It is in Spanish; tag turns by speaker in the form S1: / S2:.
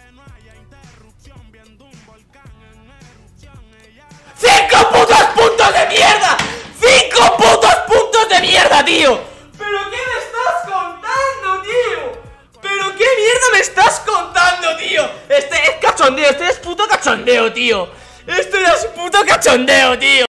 S1: ¡5 putos puntos de mierda! ¡5 putos puntos de mierda, tío! ¿Pero qué me estás contando, tío? ¿Pero qué mierda me estás contando, tío? Este es cachondeo, este es puto cachondeo, tío. Este es puto cachondeo, tío.